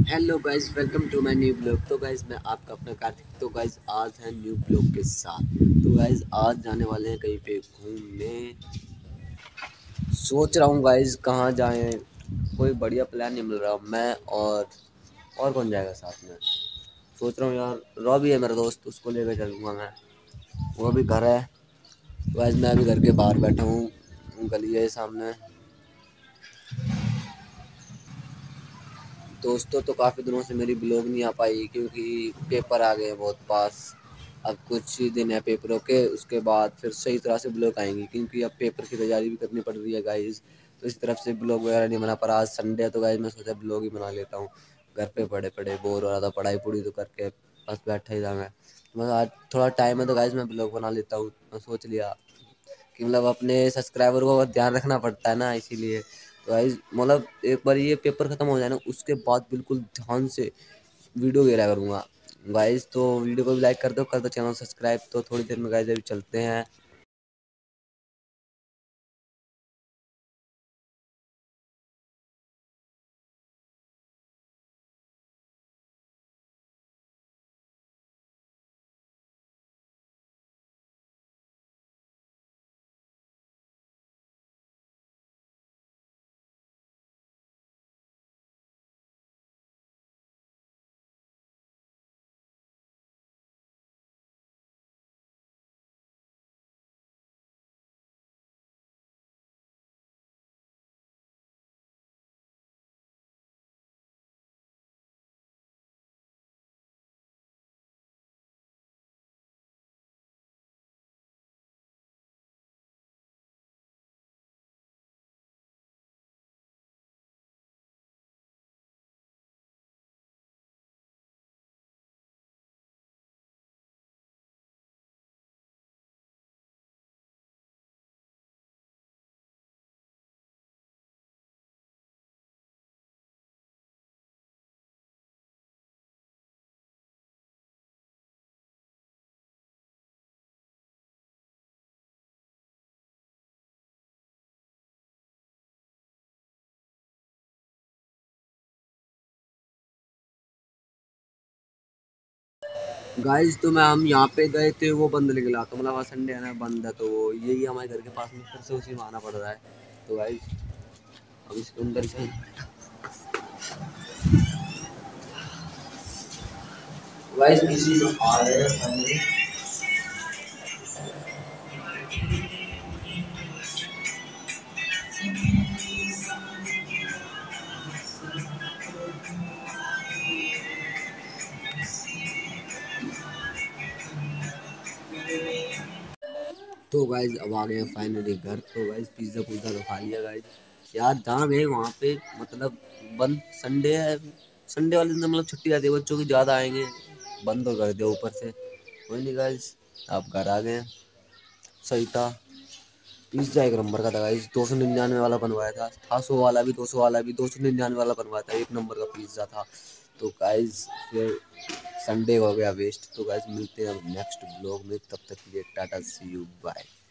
Hello guys, welcome to my new blog. तो guys मैं आपका अपना कार्तिक। तो गाइस आज है न्यू ब्लॉग के साथ। तो गाइस आज जाने वाले हैं कहीं पे घूमने। सोच रहा हूँ गाइस कहाँ जाएं, कोई बढ़िया प्लान नहीं मिल रहा। मैं और कौन जाएगा साथ में। सोच रहा हूँ यार, रॉबी है मेरा दोस्त, उसको लेकर चलूँगा मैं। वो भी घर है। तो गाइस मैं अभी घर के बाहर बैठा हूँ, गली है सामने। दोस्तों तो काफ़ी दिनों से मेरी ब्लॉग नहीं आ पाई क्योंकि पेपर आ गए हैं बहुत पास। अब कुछ ही दिन है पेपरों के, उसके बाद फिर सही तरह से ब्लॉग आएंगी क्योंकि अब पेपर की तैयारी भी करनी पड़ रही है गाइज। तो इस तरफ से ब्लॉग वगैरह नहीं बना, पर आज संडे है तो गाइज मैं सोचा ब्लॉग ही बना लेता हूँ। घर पे पड़े पड़े बोर हो रहा था, पढ़ाई पूरी तो करके बस बैठा ही था मैं। तो मैं आज थोड़ा टाइम है तो गाइज मैं ब्लॉग बना लेता हूँ। मैं सोच लिया कि मतलब अपने सब्सक्राइबर को ध्यान रखना पड़ता है ना, इसीलिए। तो गाइस मतलब एक बार ये पेपर खत्म हो जाए ना, उसके बाद बिल्कुल ध्यान से वीडियो गिरा करूँगा गाइस। तो वीडियो को भी लाइक कर दो चैनल सब्सक्राइब। तो थोड़ी देर में गाइस अभी चलते हैं। गाइस तो मैं हम यहाँ पे गए थे, वो बंद निकला। तो मतलब आज संडे है ना, बंद है। तो वो यही हमारे घर के पास में, फिर से उसी में आना पड़ रहा है। तो गाइस अब इसके अंदर से गाइस किसी में आ रहे हैं। तो गाइज अब आ गए हैं फाइनली घर। तो गाइज पिज़्ज़ा पुज़्ज़ा तो खा लिया गाइज। यार जहाँ गए वहाँ पे मतलब बंद। संडे है, संडे वाले दिन तो मतलब छुट्टी रहती है बच्चों की, ज़्यादा आएंगे। बंद तो कर दिया ऊपर से। कोई नहीं गाइज, आप घर आ गए। सही था। पिज़्ज़ा एक नंबर का था गाइज। 299 वाला बनवाया था 100 वाला भी, 200 वाला भी, 299 वाला बनवाया था। एक नंबर का पिज़्ज़ा था। तो गाइज फिर संडे हो गया वेस्ट। तो गाइज मिलते हैं नेक्स्ट ब्लॉग में, तब तक के लिए टाटा सी यू बाय।